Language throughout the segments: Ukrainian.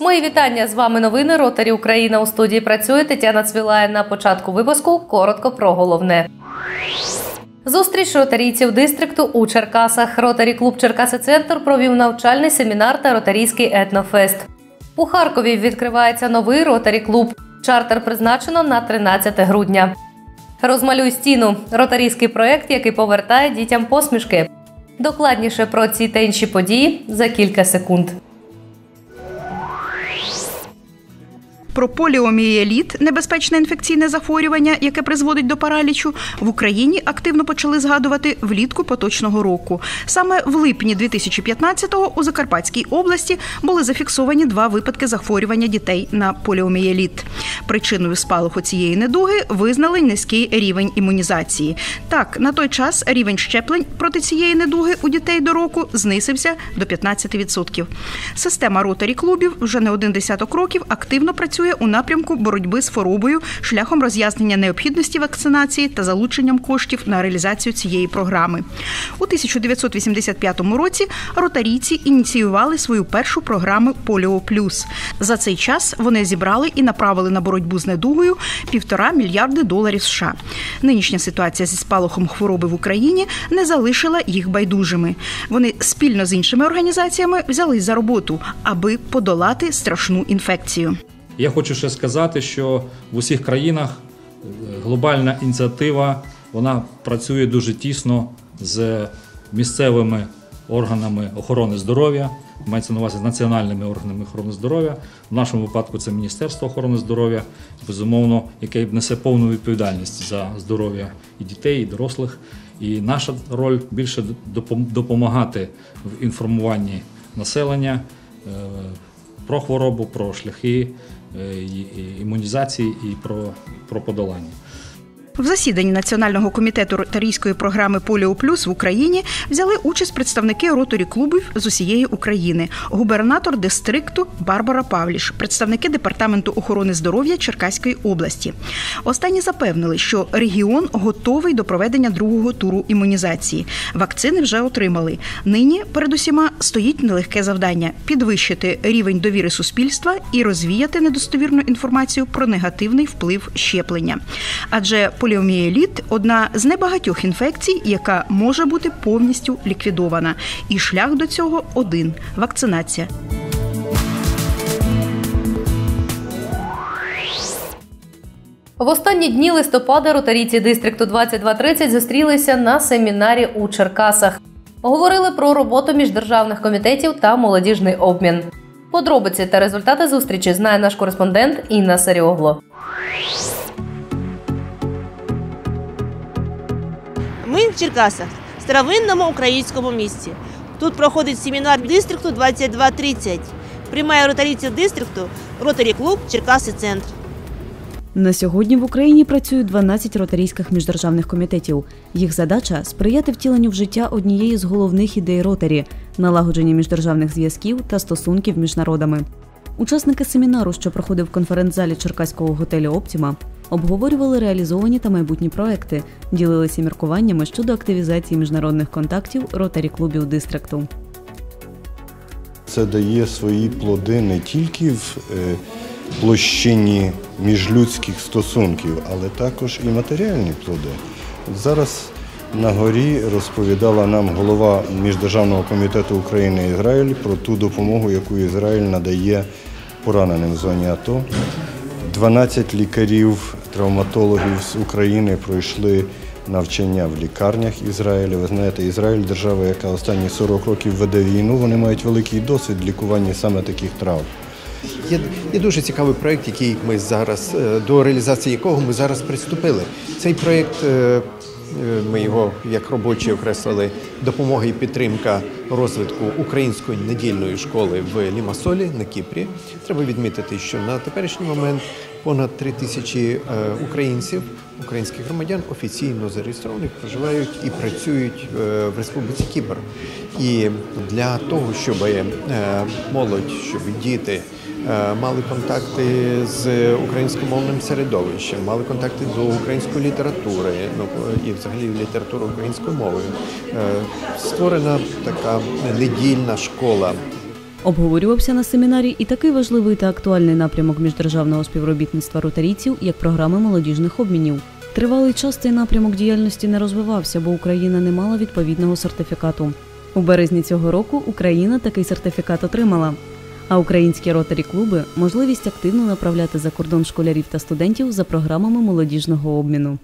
Мої вітання, з вами новини Ротарі Україна. У студії працює Тетяна Цвілає. На початку випуску коротко про головне. Зустріч ротарійців дистрикту у Черкасах. Ротарі-клуб «Черкаси-Центр» провів навчальний семінар та ротарійський етнофест. У Харкові відкривається новий ротарі-клуб. Чартер призначено на 13 грудня. «Розмалюй стіну» – ротарійський проєкт, який повертає дітям посмішки. Докладніше про ці та інші події за кілька секунд. Про поліомієліт – небезпечне інфекційне захворювання, яке призводить до паралічу, в Україні активно почали згадувати влітку поточного року. Саме в липні 2015-го у Закарпатській області були зафіксовані 2 випадки захворювання дітей на поліомієліт. Причиною спалаху цієї недуги визнали низький рівень імунізації. Так, на той час рівень щеплень проти цієї недуги у дітей до року знизився до 15%. Система ротарі-клубів вже не один десяток років активно працює у напрямку боротьби з хворобою шляхом роз'яснення необхідності вакцинації та залученням коштів на реалізацію цієї програми. У 1985 році ротарійці ініціювали свою першу програму «Поліо Плюс». За цей час вони зібрали і направили на боротьбу з недугою $1,5 мільярди США. Нинішня ситуація зі спалахом хвороби в Україні не залишила їх байдужими. Вони спільно з іншими організаціями взялись за роботу, аби подолати страшну інфекцію. Я хочу ще сказати, що в усіх країнах глобальна ініціатива, вона працює дуже тісно з місцевими органами охорони здоров'я, мається на увазі з національними органами охорони здоров'я. В нашому випадку це Міністерство охорони здоров'я, безумовно, яке несе повну відповідальність за здоров'я і дітей, і дорослих. І наша роль більше допомагати в інформуванні населення про хворобу, про шляхи імунізації і про подолання. В засіданні Національного комітету ротарійської програми «Поліо Плюс» в Україні взяли участь представники ротарі-клубів з усієї України, губернатор дистрикту Барбара Павліш, представники Департаменту охорони здоров'я Черкаської області. Останні запевнили, що регіон готовий до проведення другого туру імунізації. Вакцини вже отримали. Нині перед усіма стоїть нелегке завдання – підвищити рівень довіри суспільства і розвіяти недостовірну інформацію про негативний вплив щеплення. Адже поліомієліт – одна з небагатьох інфекцій, яка може бути повністю ліквідована. І шлях до цього один – вакцинація. В останні дні листопада ротарійці дистрикту 2230 зустрілися на семінарі у Черкасах. Говорили про роботу міждержавних комітетів та молодіжний обмін. Подробиці та результати зустрічі знає наш кореспондент Інна Серіогло. Ми в Черкасах, старовинному українському місті. Тут проходить семінар дистрикту 2230. Приймає ротарійців дистрикту ротарі-клуб «Черкаси-Центр». На сьогодні в Україні працюють 12 ротарійських міждержавних комітетів. Їх задача – сприяти втіленню в життя однієї з головних ідей ротарі – налагодження міждержавних зв'язків та стосунків між народами. Учасники семінару, що проходив в конференц-залі Черкаського готелю «Оптіма», обговорювали реалізовані та майбутні проекти, ділилися міркуваннями щодо активізації міжнародних контактів ротарі-клубів дистрикту. Це дає свої плоди не тільки в площині міжлюдських стосунків, але також і матеріальні плоди. Зараз на горі розповідала нам голова Міждержавного комітету Україна-Ізраїль про ту допомогу, яку Ізраїль надає пораненим в зоні АТО. 12 лікарів, травматологів з України пройшли навчання в лікарнях Ізраїля. Ви знаєте, Ізраїль – держава, яка останні 40 років веде війну, вони мають великий досвід лікування саме таких травм. Є дуже цікавий проєкт, який ми зараз, до реалізації якого ми зараз приступили. Цей проєкт, ми його як робочий окреслили, допомога і підтримка розвитку української недільної школи в Лімасолі на Кіпрі. Треба відмітити, що на теперішній момент понад 3000 українців, українських громадян офіційно зареєстрованих, проживають і працюють в Республіці Кіпр. І для того, щоб молодь, щоб діти мали контакти з українськомовним середовищем, мали контакти до української літератури, і взагалі літератури українською мовою. Створена така недільна школа Обговорювався на семінарі і такий важливий та актуальний напрямок міждержавного співробітництва ротарійців, як програми молодіжних обмінів. Тривалий час цей напрямок діяльності не розвивався, бо Україна не мала відповідного сертифікату. У березні цього року Україна такий сертифікат отримала. А українські ротарі-клуби – можливість активно направляти за кордон школярів та студентів за програмами молодіжного обміну.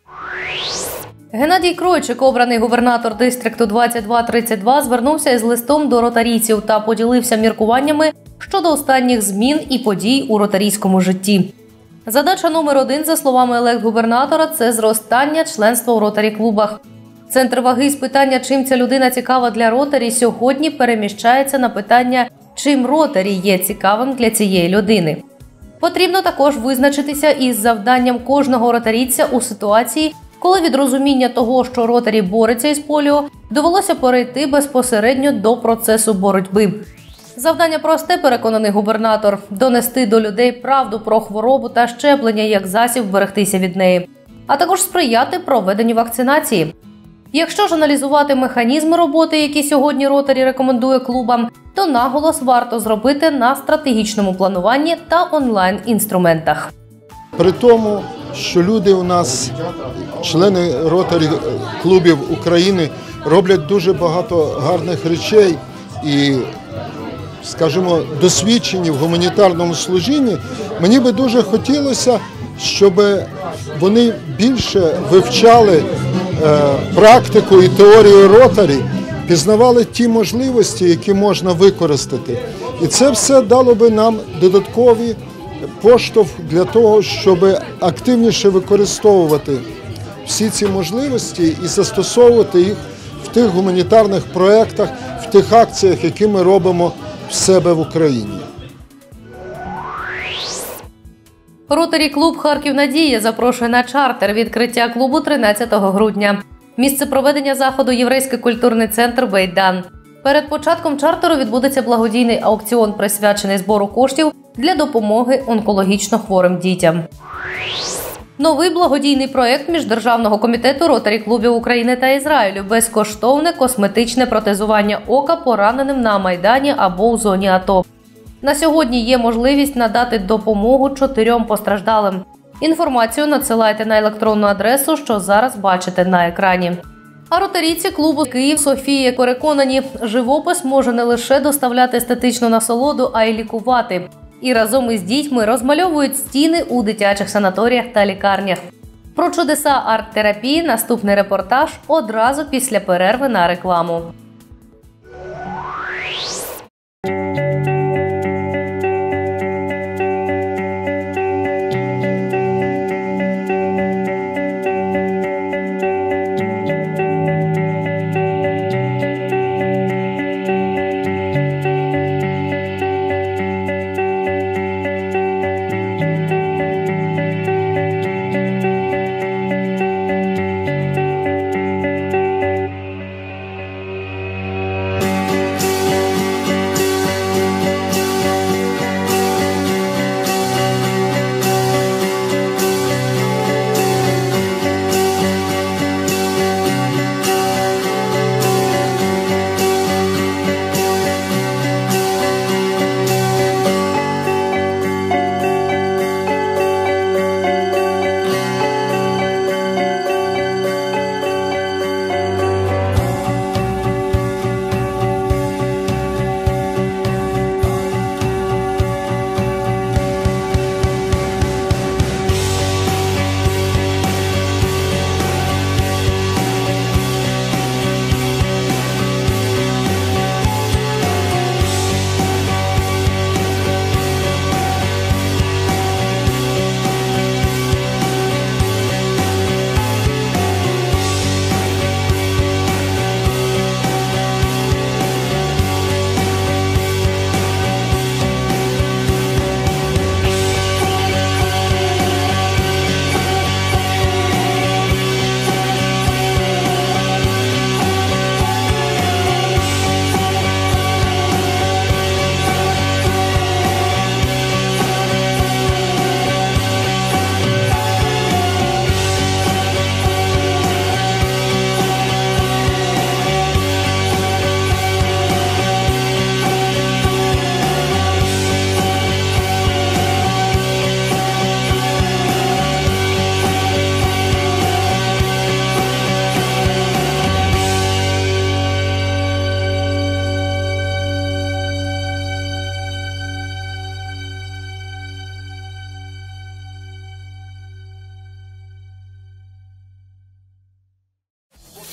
Геннадій Кройчик, обраний губернатор дистрикту 2232, звернувся із листом до ротарійців та поділився міркуваннями щодо останніх змін і подій у ротарійському житті. Задача номер 1, за словами елект-губернатора, це зростання членства у ротарі-клубах. Центр ваги з питання, чим ця людина цікава для ротарі, сьогодні переміщається на питання, чим ротарі є цікавим для цієї людини. Потрібно також визначитися із завданням кожного ротарійця у ситуації, коли від розуміння того, що ротарі бореться із поліо, довелося перейти безпосередньо до процесу боротьби. Завдання просте, переконаний губернатор – донести до людей правду про хворобу та щеплення як засіб вберегтися від неї, а також сприяти проведенню вакцинації. Якщо ж аналізувати механізми роботи, які сьогодні ротарі рекомендує клубам, то наголос варто зробити на стратегічному плануванні та онлайн-інструментах. При тому, що люди у нас, члени ротарі клубів України, роблять дуже багато гарних речей і, скажімо, досвідчені в гуманітарному служінні, мені би дуже хотілося, щоб вони більше вивчали практику і теорію ротарі, пізнавали ті можливості, які можна використати. І це все дало би нам додаткові поштовх для того, щоб активніше використовувати всі ці можливості і застосовувати їх в тих гуманітарних проєктах, в тих акціях, які ми робимо в себе в Україні. Ротарі-клуб «Харків-Надія» запрошує на чартер відкриття клубу 13 грудня. Місце проведення заходу – Єврейський культурний центр «Бейдан». Перед початком чартеру відбудеться благодійний аукціон, присвячений збору коштів для допомоги онкологічно хворим дітям. Новий благодійний проєкт Міждержавного комітету ротарі-клубів України та Ізраїлю – безкоштовне косметичне протезування ока пораненим на Майдані або у зоні АТО. На сьогодні є можливість надати допомогу 4 постраждалим. Інформацію надсилайте на електронну адресу, що зараз бачите на екрані. А ротарійці клубу «Київ» Софія переконані, живопис може не лише доставляти естетичну насолоду, а й лікувати. І разом із дітьми розмальовують стіни у дитячих санаторіях та лікарнях. Про чудеса арт-терапії наступний репортаж одразу після перерви на рекламу.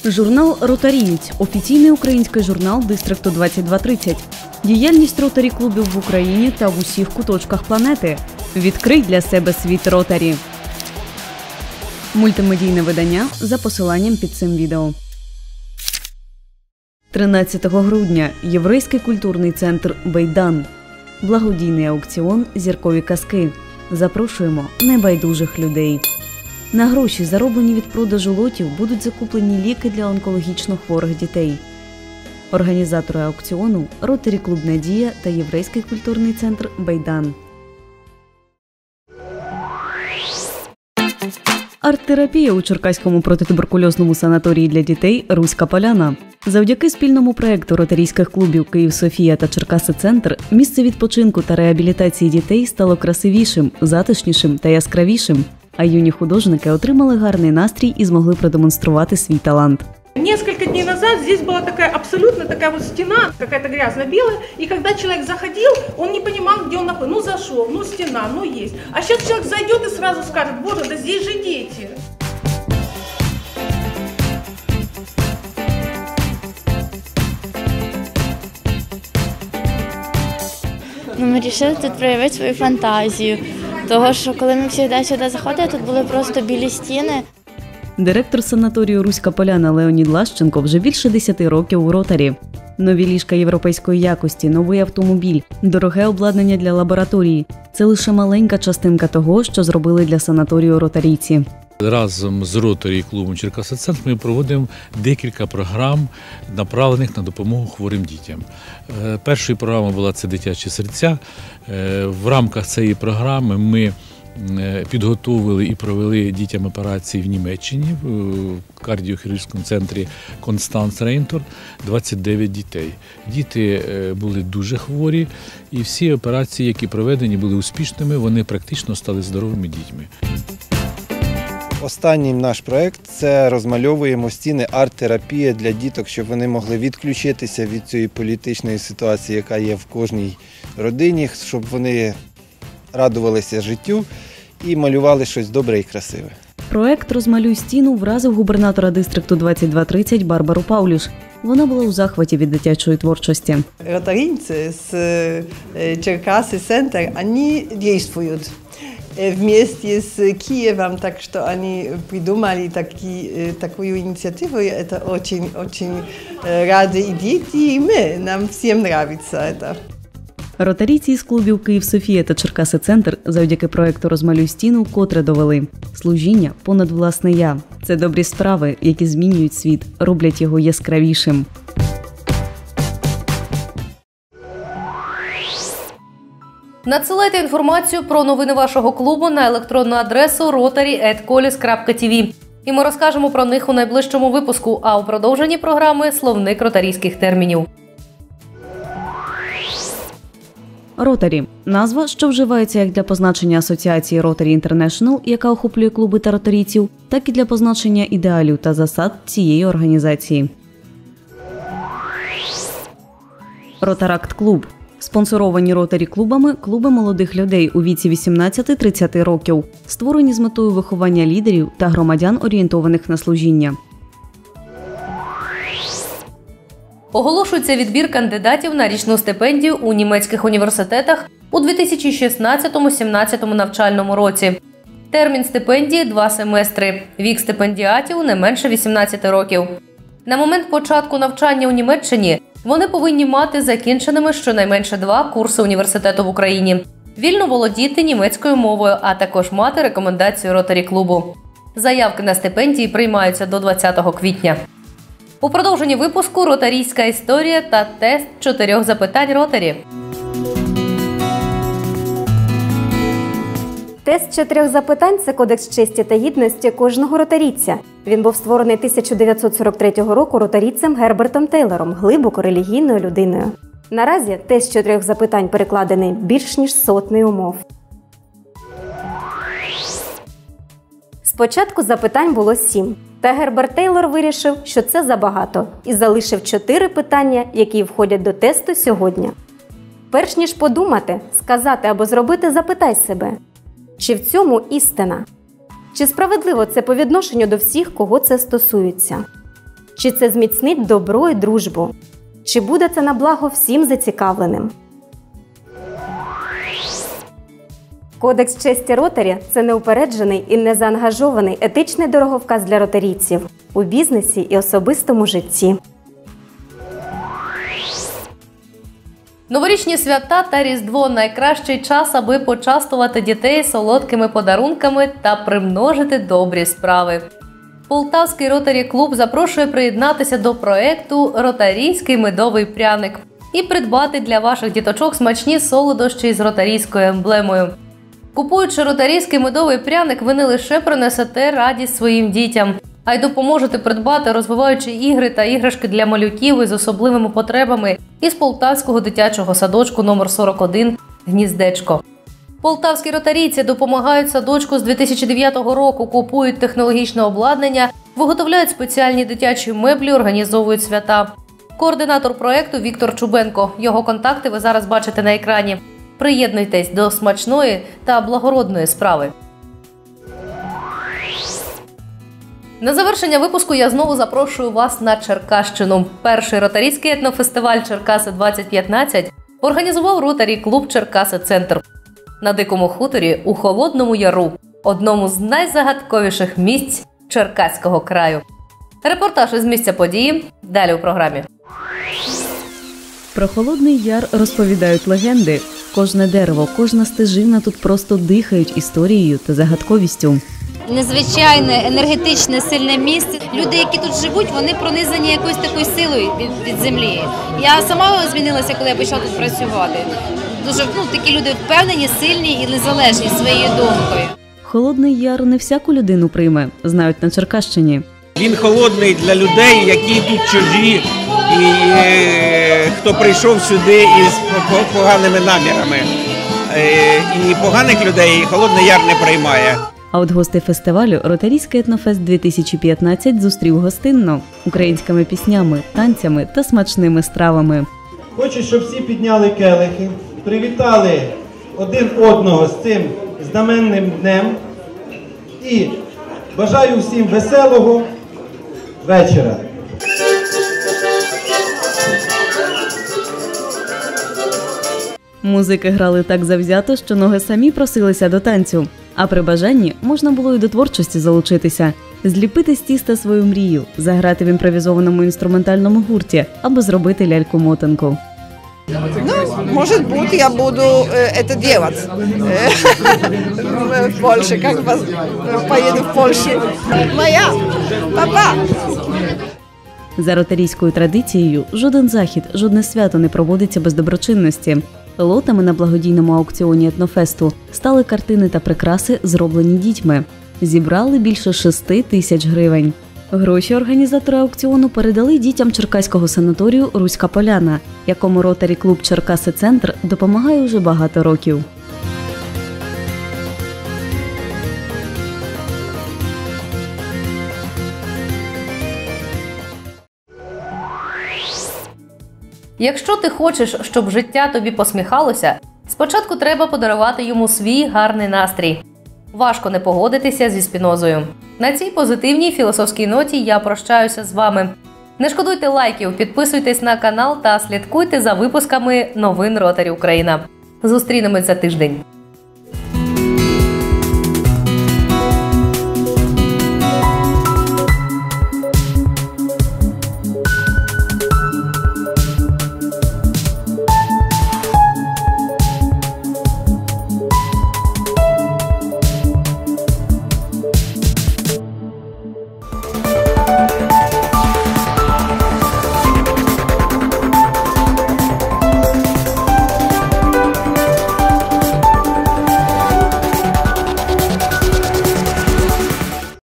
Журнал «Ротарієць» – офіційний український журнал Дистрикту 2230. Діяльність ротарі-клубів в Україні та в усіх куточках планети. Відкрий для себе світ ротарі. Мультимедійне видання за посиланням під цим відео. 13 грудня. Єврейський культурний центр «Бейдан». Благодійний аукціон «Зіркові казки». Запрошуємо небайдужих людей. На гроші, зароблені від продажу лотів, будуть закуплені ліки для онкологічно хворих дітей. Організатори аукціону – Ротарі-клуб «Надія» та Єврейський культурний центр «Бейдан». Арт-терапія у Черкаському протитуберкульозному санаторії для дітей «Руська поляна». Завдяки спільному проєкту ротарійських клубів «Київ-Софія» та «Черкаси-Центр» місце відпочинку та реабілітації дітей стало красивішим, затишнішим та яскравішим. А юні художники отримали гарний настрій і змогли продемонструвати свій талант. Несколько дней назад здесь была абсолютно такая вот стена, какая-то грязно-белая, и когда человек заходил, он не понимал, где он находится. Ну зашел, ну стена, ну есть. А сейчас человек зайдет и сразу скажет: боже, да здесь же дети. Ми вирішили тут проявити свою фантазію, тому що коли ми завжди сюди заходили, тут були просто білі стіни. Директор санаторію «Руська поляна» Леонід Лащенко вже більше 10 років у ротарі. Нові ліжка європейської якості, новий автомобіль, дороге обладнання для лабораторії – це лише маленька частинка того, що зробили для санаторію ротарійці. Разом з Ротарі-клубом «Черкаси-Центр» ми проводимо декілька програм, направлених на допомогу хворим дітям. Першою програмою була «Це дитячі серця». В рамках цієї програми ми підготовили і провели дітям операції в Німеччині, в кардіохірургічному центрі «Констанц Рейнтор» 29 дітей. Діти були дуже хворі, і всі операції, які проведені, були успішними, вони практично стали здоровими дітьми. Останній наш проєкт – це розмальовуємо стіни арт-терапія для діток, щоб вони могли відключитися від цієї політичної ситуації, яка є в кожній родині, щоб вони радувалися життю і малювали щось добре і красиве. Проект «Розмалюй стіну» вразив губернатора Дистрикту 2230 Барбару Павлюш. Вона була у захваті від дитячої творчості. Ротарійці з Черкаси-Центр, вони дійствують вместе с Киевом, так что они придумали такую инициативу. Это очень рады и дети, и мы. Нам всем нравится это. Ротарійці з клубів «Київ-Софія» та «Черкаси-Центр» завдяки проєкту «Розмалюй стіну» котре довели. Служіння понад власне «я». Це добрі справи, які змінюють світ, роблять його яскравішим. Надсилайте інформацію про новини вашого клубу на електронну адресу rotary@kolis.tv. І ми розкажемо про них у найближчому випуску, а у продовженні програми «Словник ротарійських термінів». Ротарі – назва, що вживається як для позначення асоціації Rotary International, яка охоплює клуби та ротарійців, так і для позначення ідеалів та засад цієї організації. Ротаракт-клуб – спонсоровані ротарі-клубами клуби молодих людей у віці 18-30 років, створені з метою виховання лідерів та громадян, орієнтованих на служіння. Оголошується відбір кандидатів на річну стипендію у німецьких університетах у 2016-17 навчальному році. Термін стипендії – 2 семестри. Вік стипендіатів – не менше 18 років. На момент початку навчання у Німеччині вони повинні мати закінченими щонайменше 2 курси університету в Україні, вільно володіти німецькою мовою, а також мати рекомендацію Ротарі-клубу. Заявки на стипендії приймаються до 20 квітня. У продовженні випуску ротарійська історія та тест 4 запитань Ротарі. Тест 4 запитань – це кодекс честі та гідності кожного ротарійця. Він був створений 1943 року ротарійцем Гербертом Тейлором, глибоко релігійною людиною. Наразі тест 4 запитань перекладений більш ніж 100 умов. Спочатку запитань було 7. Та Герберт Тейлор вирішив, що це забагато, і залишив 4 питання, які входять до тесту сьогодні. Перш ніж подумати, сказати або зробити, запитай себе. Чи в цьому істина? Чи справедливо це по відношенню до всіх, кого це стосується? Чи це зміцнить добро і дружбу? Чи буде це на благо всім зацікавленим? Кодекс честі Ротарі – це неупереджений і незаангажований етичний дороговказ для ротарійців у бізнесі і особистому житті. Новорічні свята та Різдво – найкращий час, аби почастувати дітей солодкими подарунками та примножити добрі справи. Полтавський ротарі-клуб запрошує приєднатися до проєкту «Ротарійський медовий пряник» і придбати для ваших діточок смачні солодощі з ротарійською емблемою. Купуючи ротарійський медовий пряник, ви не лише принесете радість своїм дітям, а й допоможете придбати розвиваючі ігри та іграшки для малюків із особливими потребами із Полтавського дитячого садочку номер 41 «Гніздечко». Полтавські ротарійці допомагають садочку з 2009 року, купують технологічне обладнання, виготовляють спеціальні дитячі меблі, організовують свята. Координатор проєкту Віктор Чубенко. Його контакти ви зараз бачите на екрані. Приєднуйтесь до смачної та благородної справи. На завершення випуску я знову запрошую вас на Черкащину. Перший ротарійський етнофестиваль «Черкаси-2015» організував ротарі-клуб «Черкаси-Центр» на Дикому хуторі у Холодному Яру, одному з найзагадковіших місць Черкаського краю. Репортаж із місця події далі у програмі. Про Холодний Яр розповідають легенди. Кожне дерево, кожна стежина тут просто дихають історією та загадковістю. Незвичайне, енергетичне, сильне місце. Люди, які тут живуть, вони пронизані якоюсь такою силою від землі. Я сама змінилася, коли я почала тут працювати. Дуже такі люди впевнені, сильні і незалежні своєю думкою. Холодний Яр не всяку людину прийме, знають на Черкащині. Він холодний для людей, які тут чужі, і хто прийшов сюди із поганими намірами. І поганих людей Холодний Яр не приймає. А от гости фестивалю «Ротарійський етнофест-2015» зустрів гостинно – українськими піснями, танцями та смачними стравами. Хочу, щоб всі підняли келихи, привітали один одного з цим знаменним днем і бажаю всім веселого вечора. Музики грали так завзято, що ноги самі просилися до танцю. А при бажанні можна було й до творчості залучитися. Зліпити з тіста свою мрію, заграти в імпровізованому інструментальному гурті або зробити ляльку-мотанку. Может быть, я буду это делать в Польше, как поеду в Польшу. Моя, папа. За ротарійською традицією, жоден захід, жодне свято не проводиться без доброчинності. Лотами на благодійному аукціоні етнофесту стали картини та прикраси, зроблені дітьми. Зібрали більше 6 тисяч гривень. Гроші організатори аукціону передали дітям Черкаського санаторію «Руська Поляна», якому ротарі-клуб «Черкаси-Центр» допомагає уже багато років. Якщо ти хочеш, щоб життя тобі посміхалося, спочатку треба подарувати йому свій гарний настрій. Важко не погодитися зі Спінозою. На цій позитивній філософській ноті я прощаюся з вами. Не шкодуйте лайків, підписуйтесь на канал та слідкуйте за випусками новин Ротарі Україна. Зустрінемось за тиждень.